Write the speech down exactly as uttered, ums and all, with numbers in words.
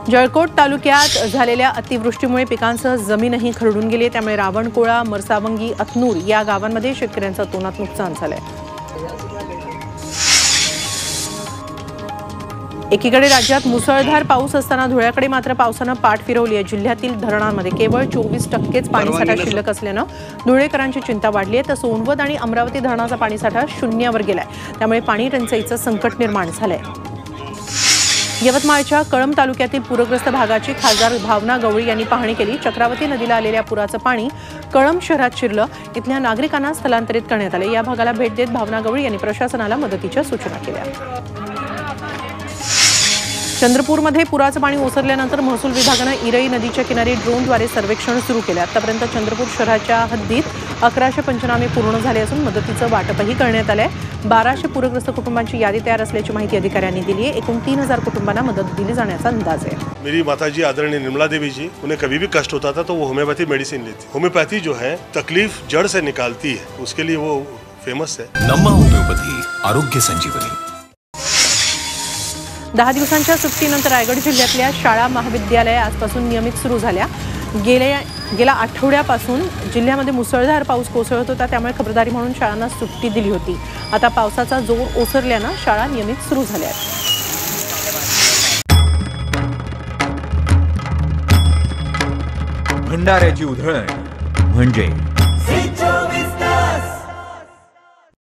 जळकोट तालुक्यात झालेल्या अतिवृष्टीमुळे पिकांसह जमीनही खरडून गेली, त्यामुळे रावणकोळा, मरसावंगी, अतनूर या गावांमध्ये शेतकऱ्यांचं तोंडात नुकसान झालंय। एकीकडे राज्यात मुसळधार पाऊस असताना धुळ्याकडे मात्र पावसानं पाठ फिरवली आहे। जिल्ह्यातील धरणांमध्ये केवळ चोवीस टक्केच पाणीसाठा शिल्लक असल्यानं धुळेकरांची चिंता वाढली आहे। तर सोनवत आणि अमरावती धरणाचा पाणीसाठा शून्यावर गेलाय, त्यामुळे पाणी टंचाईचं संकट निर्माण झालंय। यवतमाळच्या कळंब तालुक्यातील पूरग्रस्त भागाची खासदार भावना गवळी यांनी पाहणी केली। चक्रावती नदीला आलेल्या पुराचं पाणी कळंब शहरात शिरलं, इथल्या नागरिकांना स्थलांतरित करण्यात आले। या भागाला भेट देत भावना गवळी यांनी प्रशासनाला मदतीच्या सूचना केल्या। चंद्रपूरमध्ये पुराचं पाणी ओसरल्यानंतर महसूल विभागानं इरई नदीच्या किनारी ड्रोनद्वारे सर्वेक्षण सुरू केलं। आतापर्यंत चंद्रपूर शहराच्या हद्दीत अकराशे पंचनामे पूर्ण झाले असून मदतीचं वाटपही करण्यात आलंय। बाराशे पूरग्रस्त कुटुंबांची यादी तयार असल्याची माहिती अधिकाऱ्यांनी दिली आहे। एकूण तीन हजार कुटुंबांना मदत दिली जाण्याचा अंदाज आहे। मेरी माताजी आदरणीय निर्मला देवी जी, उन्हें कभी भी कष्ट होता था तो वो होम्योपैथी मेडिसिन लेती। होम्योपैथी जो है तकलीफ जड़ से निकालती है, उसके लिए वो फेमस है। नम्मा होम्योपैथी, आरोग्य संजीवनी। दहा दिवसांच्या सुट्टीनंतर रायगड जिल्ह्यातल्या शाळा महाविद्यालये आजपासून नियमित सुरू झाल्या। गेल्या गेल्या आठवड्यापासून जिल्ह्यामध्ये मुसळधार पाऊस कोसळत होता, त्यामुळे खबरदारी म्हणून शाळांना सुट्टी दिली होती। आता पावसाचा जोर ओसरल्यानं शाळा नियमित सुरू झाल्या आहेत। भंडाऱ्याची उधळण म्हणजे